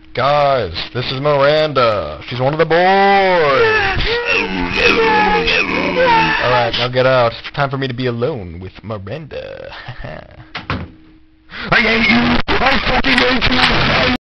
Guys, this is Miranda. She's one of the boys. Alright, now get out. It's time for me to be alone with Miranda. I hate you! I fucking hate you!